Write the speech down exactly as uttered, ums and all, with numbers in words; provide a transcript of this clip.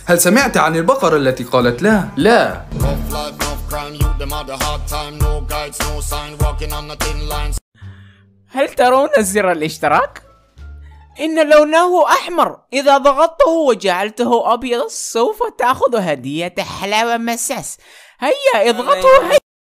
هل سمعت عن البقرة التي قالت لا؟ لا. هل ترون زر الاشتراك؟ إن لونه أحمر، إذا ضغطته وجعلته أبيض سوف تأخذ هدية حلاوة مساس. هيا اضغطوا.